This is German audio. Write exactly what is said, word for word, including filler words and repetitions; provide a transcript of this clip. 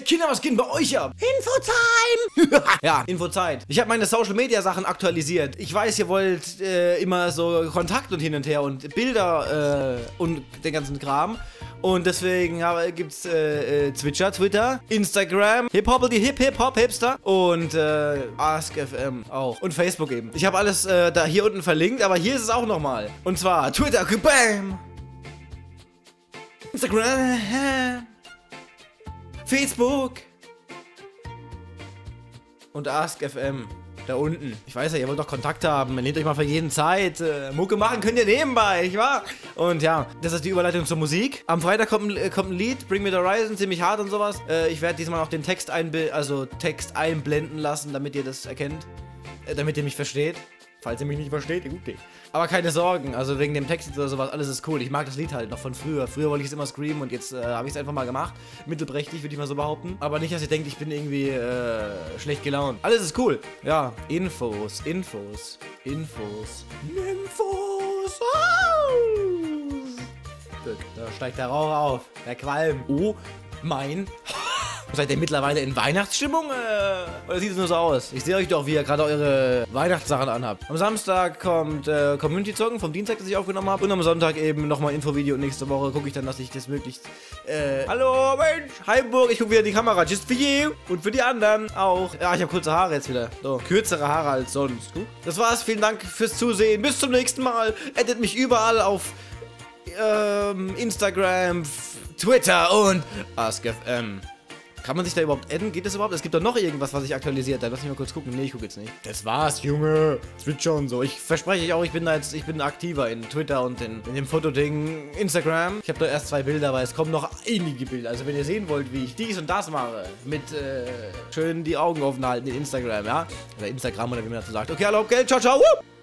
Kinder, was geht denn bei euch ab? Infotime! Ja, Infozeit. Ich habe meine Social Media Sachen aktualisiert. Ich weiß, ihr wollt äh, immer so Kontakt und hin und her und Bilder äh, und den ganzen Kram. Und deswegen ja, gibt's äh, äh, Twitcher, Twitter, Instagram, Hip-Hop, die Hip-Hip-Hop-Hipster und äh, Ask F M auch. Und Facebook eben. Ich habe alles äh, da hier unten verlinkt, aber hier ist es auch nochmal. Und zwar Twitter, bam! Instagram, Facebook und Ask F M. Da unten. Ich weiß ja, ihr wollt doch Kontakt haben. Nehmt euch mal für jeden Zeit. Äh, Mucke machen könnt ihr nebenbei, nicht wahr? Und ja, das ist die Überleitung zur Musik. Am Freitag kommt, äh, kommt ein Lied, Bring Me The Horizon, ziemlich hart und sowas. Äh, ich werde diesmal auch den Text, einbil also Text einblenden lassen, damit ihr das erkennt. Äh, damit ihr mich versteht. Falls ihr mich nicht versteht, okay. Aber keine Sorgen, also wegen dem Text oder sowas, alles ist cool. Ich mag das Lied halt noch von früher. Früher wollte ich es immer screamen und jetzt äh, habe ich es einfach mal gemacht. Mittelprächtig, würde ich mal so behaupten. Aber nicht, dass ihr denkt, ich bin irgendwie äh, schlecht gelaunt. Alles ist cool. Ja, Infos, Infos, Infos, Infos. Oh! Gut, da steigt der Rauch auf. Der Qualm. Oh mein... Seid ihr mittlerweile in Weihnachtsstimmung? Äh, oder sieht es nur so aus? Ich sehe euch doch, wie ihr gerade eure Weihnachtssachen anhabt. Am Samstag kommt äh, Community-Zocken vom Dienstag, das ich aufgenommen habe. Und am Sonntag eben nochmal Infovideo. Und nächste Woche gucke ich dann, dass ich das möglichst... Äh, hallo Mensch, Heimburg, ich gucke wieder in die Kamera. Just for you. Und für die anderen auch. Ja, ich habe kurze Haare jetzt wieder. So, kürzere Haare als sonst. Gut. Das war's, vielen Dank fürs Zusehen. Bis zum nächsten Mal. Addet mich überall auf ähm, Instagram, Twitter und Ask F M. Kann man sich da überhaupt adden? Geht das überhaupt? Es gibt doch noch irgendwas, was ich aktualisiert habe. Lass mich mal kurz gucken. Nee, ich gucke jetzt nicht. Das war's, Junge. Twitcher und so. Ich verspreche euch auch, ich bin da jetzt, ich bin aktiver in Twitter und in, in dem Fotoding Instagram. Ich habe da erst zwei Bilder, aber es kommen noch einige Bilder. Also wenn ihr sehen wollt, wie ich dies und das mache, mit äh, schön die Augen offen halten in Instagram, ja? Oder Instagram oder wie man dazu sagt. Okay, hallo, okay, ciao, ciao. Woo!